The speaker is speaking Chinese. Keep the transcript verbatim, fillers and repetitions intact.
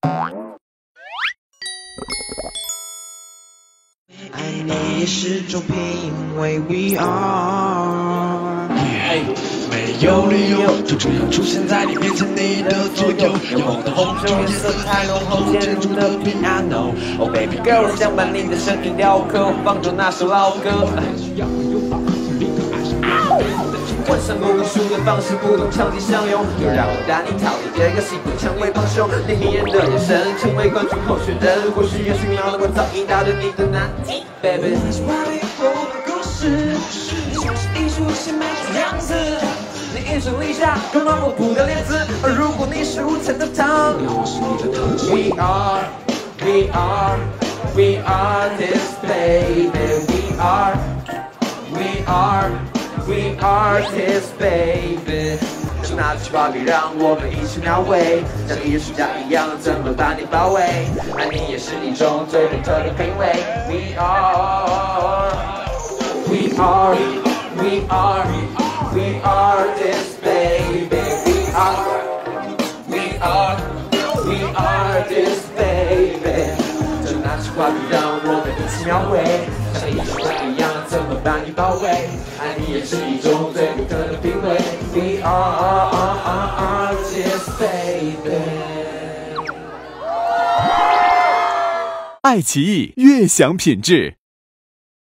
爱你也是种品味 ，We are。 没有理由就这样出现在你面前，你的左右，有梦的红酒颜色太浓厚，建筑的 piano。Oh baby girl， 想把你的声音雕刻，放着那首老歌。晚上不读书的方式不懂长期相拥，就让我带你逃离这个习惯成为帮凶，令迷人的眼神成为冠军候选人，或许也许秒了我早已答对你的难题 ，baby。故事，你就是艺术写满出样子，你一声令下，温暖我不的脸子，而如果你是无钱的糖，我是你的糖。We are, we are, we are this baby. We are, we are. We are this baby， 就拿起画笔，让我们一起描绘，像艺术家一样，怎么把你包围？爱你也是一种最独特的品味。We are, we are, we are, we are this baby. We are, we are, we are this baby。就拿起画笔，让我们一起描绘，像艺术家一样，怎么把你包围？爱你也是一种最独特的品味。We are this baby。 爱奇艺悦享品质。